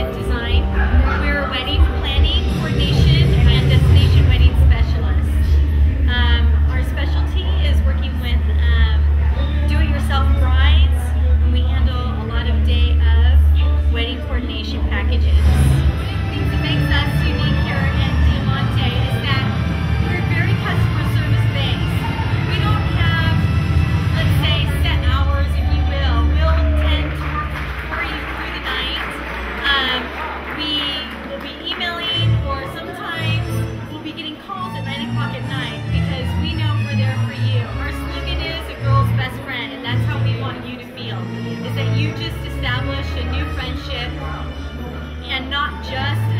design. We're a wedding planning, coordination, and destination wedding specialist. Our specialty is working with do-it-yourself brides, and we handle a lot of day of wedding coordination packages. One of the things that makes us unique here at Diamante is that we're very customer service based. We don't have, let's say, set hours, if you will. We'll tend to work for you through the night. We will be emailing, or sometimes we'll be getting calls at 9 o'clock at night because we know we're there for you. Our slogan is a girl's best friend, and that's how we want you to feel, is that you just established a new friendship and not just